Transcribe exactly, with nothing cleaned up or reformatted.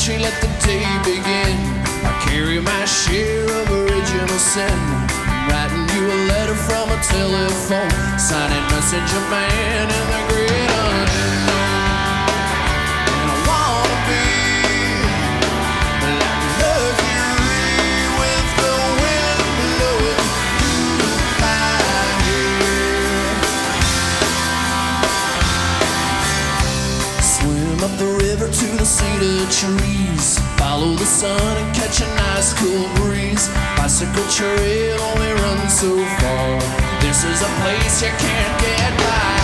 country, let the day begin. I carry my share of original sin. I'm writing you a letter from a telephone, signing messenger man in the great unknown. And I wanna be like Mercury with the wind blowing through my hair. Swim up the river to the cedar trees, follow the sun and catch a nice cool breeze. Bicycle trail only runs so far. This is a place you can't get by.